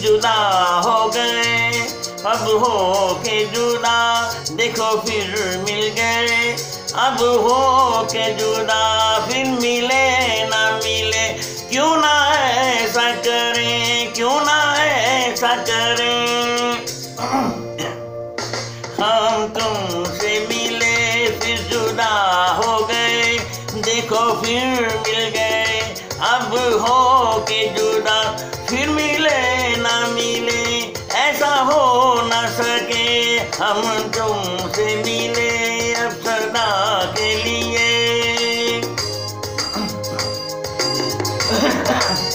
जुदा हो गए, अब हो के जुदा देखो फिर मिल गए। अब हो के जुदा फिर मिले ना मिले, क्यों ना ऐसा करें, क्यों ना ऐसा करें। हम तुमसे मिले फिर जुदा हो गए, देखो फिर मिल गए। अब हो के जुदा फिर मिले ना मिले, ऐसा हो न सके। हम तुमसे मिले अब सदा के लिए।